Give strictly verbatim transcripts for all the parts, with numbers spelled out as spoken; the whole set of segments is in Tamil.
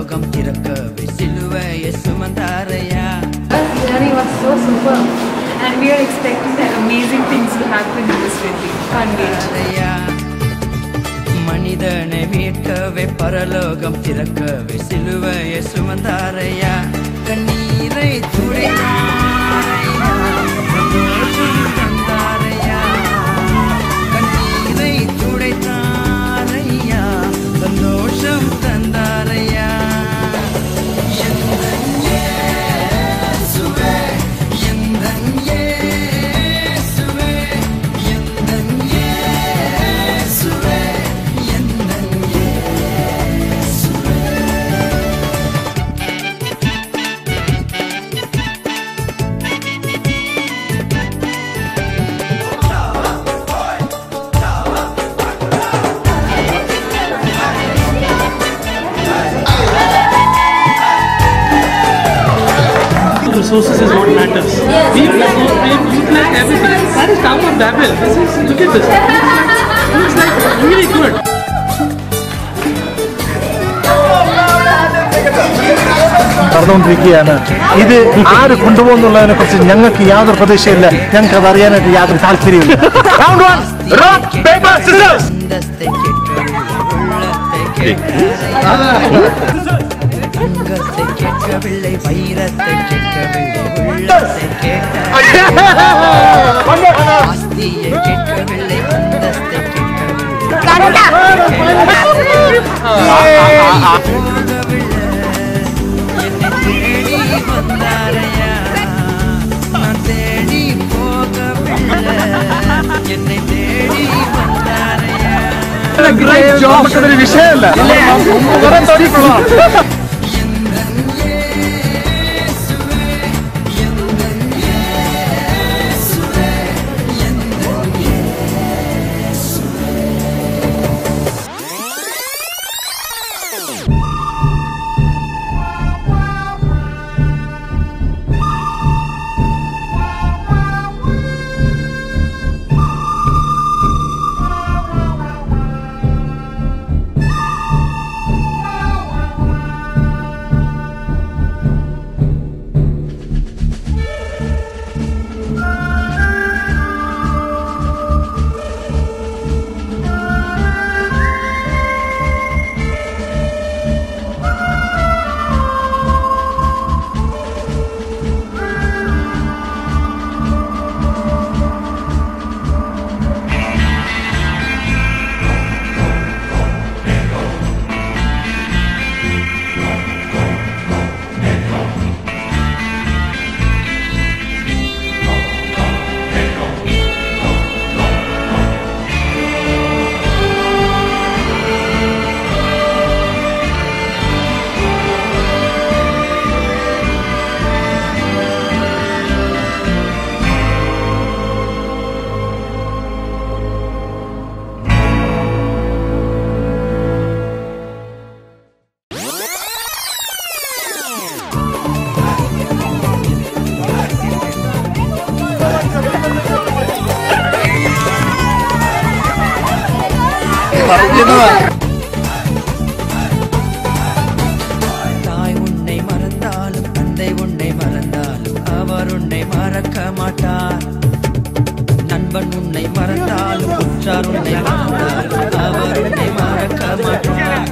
பரலோகம் திறக்கவே சிலுவையை சுமந்தாரையா. The journey was so super and we are expecting that amazing things to happen in this wedding. Can't wait. மனிதனை மீட்கவே பரலோகம் திறக்கவே சிலுவையை சுமந்தாரையா. கண்ணீரை துடைத்தாரையா, சந்தோஷம் தந்தாரையா. கண்ணீரை துடைத்தாரையா, சந்தோஷம் தந்தாரையா. எந்தன் இயேசுவே, எந்தன் இயேசுவே, எந்தன் இயேசுவே, எந்தன் இயேசுவே. Resources is what matters. Yes. We utilize everything. That is Tower of Babel. This is, look at this. Looks like really good. നടന്നുകൊണ്ടിരിക്കുകയാണ്. ഇത് ആര് കൊണ്ടുപോകുന്നുള്ളതിനെ കുറിച്ച് ഞങ്ങൾക്ക് യാതൊരു പ്രതീക്ഷയില്ല. ഞങ്ങൾക്ക് അത് അറിയാനായിട്ട് യാതൊരു താല്പര്യമില്ല. தங்கத்தை கேட்கவில்லை, வைரத்தை கேட்கவில்லை, உள்ளத்தை கேட்டார். ஆஸ்தியை கேட்கவில்லை, அந்தஸ்தை கேட்கவில்லை, என்னை தேடி வந்தாரையா. நான் தேடி போகவில்லை, என்னை தேடி வந்தாரையா. വിഷയമല്ല. தாய் உன்னை மறந்தாலும், தந்தை உன்னை மறந்தாலும் அவர் உன்னை மறக்க மாட்டார். நண்பன் உன்னை மறந்தாலும், உற்றார் உன்னை மறந்தாலும் அவர் உன்னை மறக்க மாட்டார்.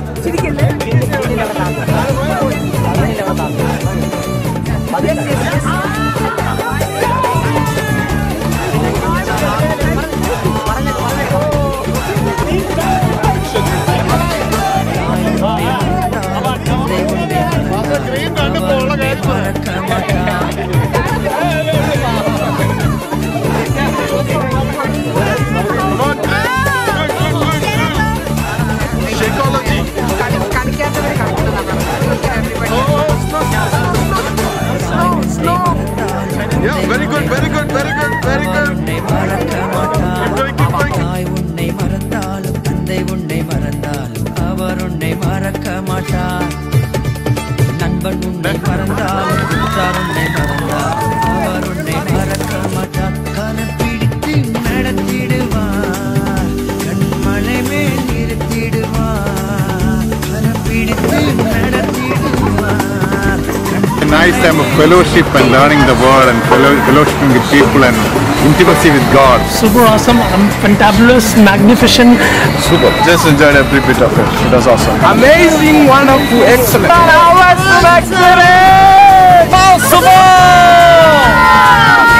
Psychology. fellowship and learning the word and fellow, fellowshipping with people and intimacy with God. Super awesome, um, fantabulous, magnificent. Super. Just enjoyed every bit of it. It was awesome. Amazing, wonderful, excellent. Awesome experience! Possible!